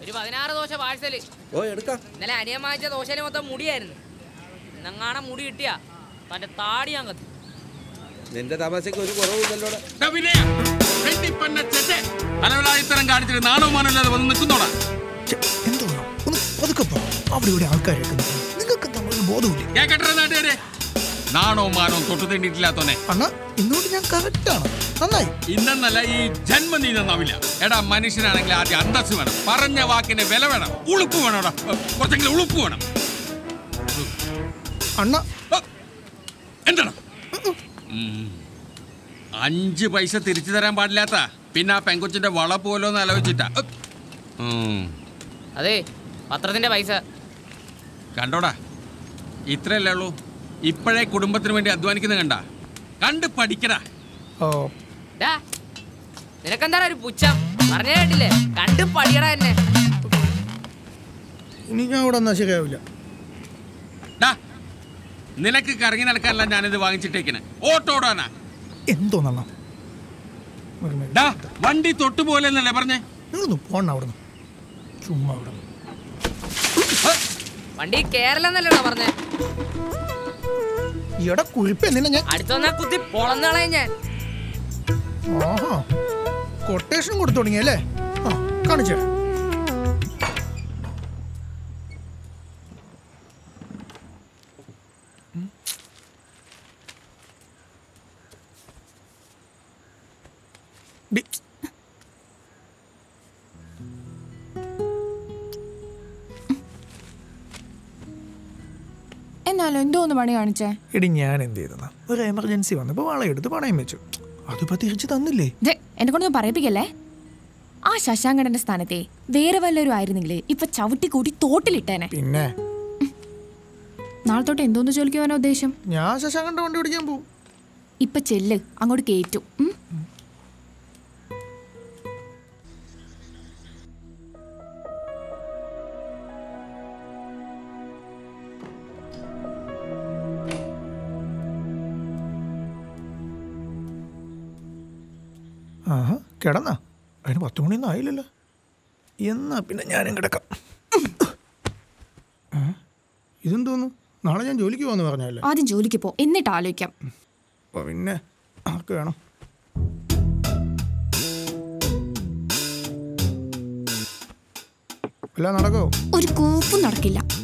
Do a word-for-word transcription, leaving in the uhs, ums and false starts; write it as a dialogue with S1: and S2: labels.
S1: ഒരു പതിനാറ് ദോശ പാഴ്സല്.
S2: ഓ എടുക്കാം.
S1: ഇന്നലെ അനിയൻ വാങ്ങിച്ച ദോശയിൽ മൊത്തം മുടിയായിരുന്നു. ഇന്നങ്ങാണെ മുടി കിട്ടിയാ തന്റെ താടി ഞാൻ കത്തി.
S2: നിന്റെ തമാശക്ക് ഒരു കുറവില്ലല്ലോ.
S3: ഇത്തരം കാണിച്ചിട്ട് നാണോ മാനല്ലാതെ വന്ന് നിൽക്കുന്നോടാ. നാണോ മാനോ തൊട്ട് തേണ്ടിയിട്ടില്ലാത്തോനെ ഇന്നല്ല ഈ ജന്മം നീ നന്നാവില്ല. എടാ മനുഷ്യനാണെങ്കിൽ ആദ്യം അന്തസ് വേണം, പറഞ്ഞ വാക്കിന് വില വേണം, ഉളുപ്പ് വേണം, കുറച്ചെങ്കിലും ഉളുപ്പ് വേണം. എന്താണ് അഞ്ച് പൈസ തിരിച്ചു തരാൻ പാടില്ലാത്ത പിന്നെ ആ പെങ്കൊച്ചിന്റെ വള പോലോന്ന് ആലോചിച്ചിട്ടാ.
S1: അതെ പത്രത്തിന്റെ പൈസ
S3: കണ്ടോടാ, ഇത്രയല്ലേ ഉള്ളൂ. ഇപ്പോഴേ കുടുംബത്തിന് വേണ്ടി അധ്വാനിക്കുന്ന കണ്ട കണ്ട് പഠിക്കടാ.
S1: നിനക്കെന്താ ഒരു പുച്ഛം? പറഞ്ഞേ കേട്ടില്ലേ, കണ്ട് പഠിക്കടാ എന്നെ.
S4: ഇനി ഞാൻ ഇവിടെ ഒന്നും ശരിയാവില്ല.
S3: നിനക്ക് കറങ്ങി നടക്കാനല്ല ഞാനിത് വാങ്ങിച്ചിട്ടേക്കണേ, ഓട്ടോടാനാ.
S4: എന്തോന്നാ
S3: വണ്ടി തൊട്ടുപോലെ എന്നല്ലേ പറഞ്ഞേ?
S4: നിങ്ങളൊന്ന് പോണ അവിടുന്ന്, ചുമ്മാ അവിടെ
S1: വണ്ടി കേരളം എന്നല്ലോ പറഞ്ഞേ.
S4: ഇവിടെ കുഴിപ്പ് എന്തിനാ ഞാൻ
S1: അടുത്ത കുത്തി പൊളന്നളയും ഞാൻ.
S4: ആഹാ കൊട്ടേഷൻ കൊടുത്തു തുടങ്ങിയല്ലേ? ആ കാണിച്ചേ.
S5: എന്നാലും എന്തോന്ന് പണി കാണിച്ചേ?
S4: എടി ഞാൻ എന്ത് ചെയ്തെന്നാ, ഒരു എമർജൻസി വന്നപ്പോ വളയെടുത്ത് പണയം വെച്ചു. അതിപ്പോ തിരിച്ചു തന്നില്ലേ?
S5: എന്നെ കൊണ്ടൊന്നും പറയിപ്പിക്കല്ലേ. ആ ശശാങ്കടന്റെ സ്ഥാനത്തെ വേറെ വല്ലവരും ആയിരുന്നെങ്കിലേ ഇപ്പൊ ചവിട്ടി കൂട്ടി തോട്ടിലിട്ടേനെ.
S4: പിന്നെ
S5: നാളെ തൊട്ട് എന്തോന്ന് ജോലിക്ക് പോകാനാ ഉദ്ദേശം?
S4: ഞാൻ ശശാങ്കന്റെ വണ്ടി ഓടിക്കാൻ പോവും.
S5: ഇപ്പൊ ചെല്ല്, അങ്ങോട്ട് കേറ്റു.
S4: ആഹാ കിടന്നാ? അതിന് പത്ത് മണിയൊന്നും ആയില്ലല്ലോ. എന്നാ പിന്നെ ഞാനും കിടക്കാം. ഇതെന്തോന്നു? നാളെ ഞാൻ ജോലിക്ക് പോകാന്ന് പറഞ്ഞല്ലേ?
S5: ആദ്യം ജോലിക്ക് പോ, എന്നിട്ട് ആലോചിക്കാം.
S4: പിന്നെ ആർക്ക് വേണം? എല്ലാം നടക്കോ?
S5: ഒരു കൂപ്പും നടക്കില്ല.